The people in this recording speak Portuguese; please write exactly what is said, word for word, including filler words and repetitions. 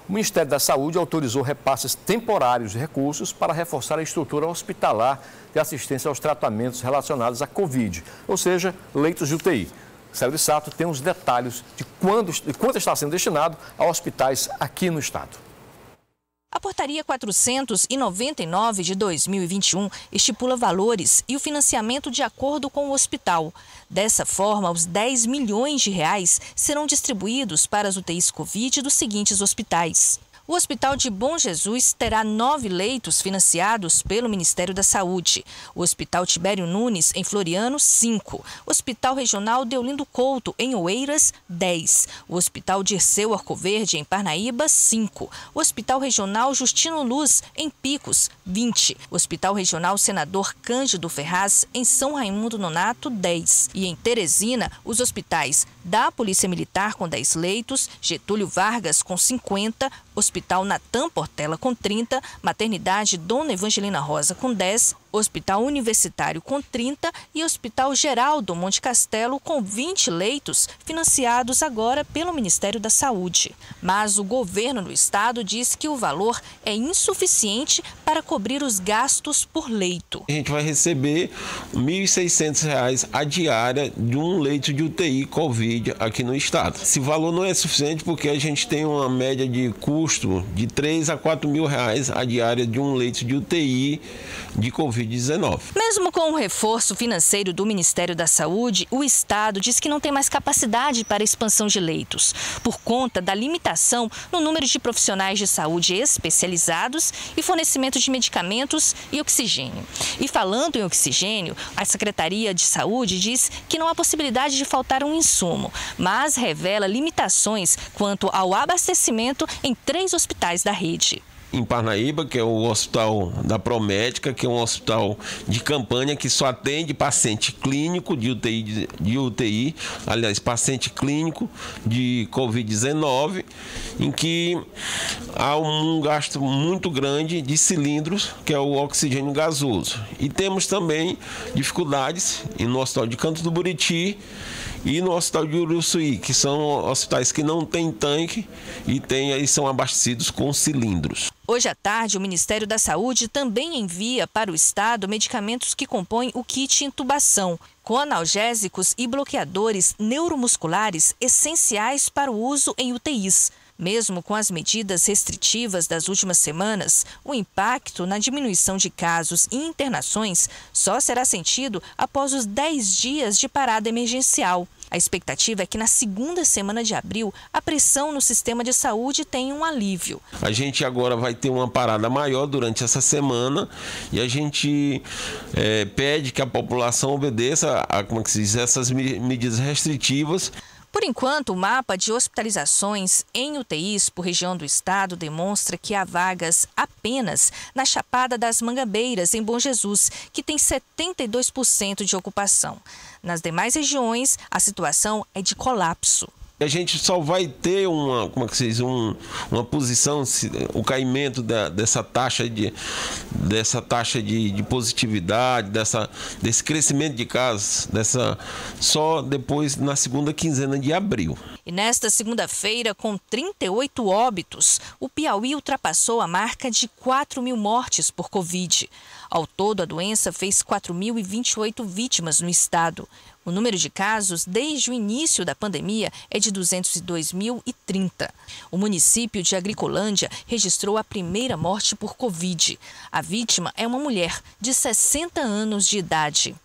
O Ministério da Saúde autorizou repasses temporários de recursos para reforçar a estrutura hospitalar de assistência aos tratamentos relacionados à Covid, ou seja, leitos de U T I. Célio Sato tem os detalhes de, quando, de quanto está sendo destinado a hospitais aqui no estado. A portaria quatrocentos e noventa e nove de dois mil e vinte e um estipula valores e o financiamento de acordo com o hospital. Dessa forma, os dez milhões de reais serão distribuídos para as U T Is Covid dos seguintes hospitais. O Hospital de Bom Jesus terá nove leitos financiados pelo Ministério da Saúde. O Hospital Tibério Nunes, em Floriano, cinco. O Hospital Regional Deolindo Couto, em Oeiras, dez. O Hospital Dirceu Arcoverde, em Parnaíba, cinco. O Hospital Regional Justino Luz, em Picos, vinte. O Hospital Regional Senador Cândido Ferraz, em São Raimundo Nonato, dez. E em Teresina, os hospitais da Polícia Militar, com dez leitos, Getúlio Vargas, com cinquenta, Hospital Natan Portela com trinta, Maternidade Dona Evangelina Rosa com dez, Hospital Universitário com trinta e Hospital Geraldo Monte Castelo com vinte leitos financiados agora pelo Ministério da Saúde. Mas o governo do estado diz que o valor é insuficiente para cobrir os gastos por leito. A gente vai receber mil e seiscentos reais a diária de um leito de U T I Covid aqui no estado. Esse valor não é suficiente porque a gente tem uma média de custo de três a quatro mil reais a diária de um leito de U T I de Covid dezenove. Mesmo com o reforço financeiro do Ministério da Saúde, o estado diz que não tem mais capacidade para a expansão de leitos, por conta da limitação no número de profissionais de saúde especializados e fornecimento de medicamentos e oxigênio. E falando em oxigênio, a Secretaria de Saúde diz que não há possibilidade de faltar um insumo, mas revela limitações quanto ao abastecimento em três hospitais da rede. Em Parnaíba, que é o Hospital da Promédica, que é um hospital de campanha que só atende paciente clínico de U T I, de U T I, aliás, paciente clínico de Covid dezenove, em que há um gasto muito grande de cilindros, que é o oxigênio gasoso. E temos também dificuldades no Hospital de Canto do Buriti e no Hospital de Uruçuí, que são hospitais que não têm tanque e, tem, e são abastecidos com cilindros. Hoje à tarde, o Ministério da Saúde também envia para o estado medicamentos que compõem o kit intubação, com analgésicos e bloqueadores neuromusculares essenciais para o uso em U T Is. Mesmo com as medidas restritivas das últimas semanas, o impacto na diminuição de casos e internações só será sentido após os dez dias de parada emergencial. A expectativa é que na segunda semana de abril, a pressão no sistema de saúde tenha um alívio. A gente agora vai ter uma parada maior durante essa semana e a gente é, pede que a população obedeça a, como é que se diz, essas medidas restritivas. Por enquanto, o mapa de hospitalizações em U T Is por região do estado demonstra que há vagas apenas na Chapada das Mangabeiras, em Bom Jesus, que tem setenta e dois por cento de ocupação. Nas demais regiões, a situação é de colapso. A gente só vai ter uma, como é que se diz, um, uma posição, o caimento da, dessa taxa de, dessa taxa de, de positividade, dessa, desse crescimento de casos, dessa, só depois na segunda quinzena de abril. E nesta segunda-feira, com trinta e oito óbitos, o Piauí ultrapassou a marca de quatro mil mortes por Covid. Ao todo, a doença fez quatro mil e vinte e oito vítimas no estado. O número de casos desde o início da pandemia é de duzentos e dois mil e trinta. O município de Agricolândia registrou a primeira morte por Covid. A vítima é uma mulher de sessenta anos de idade.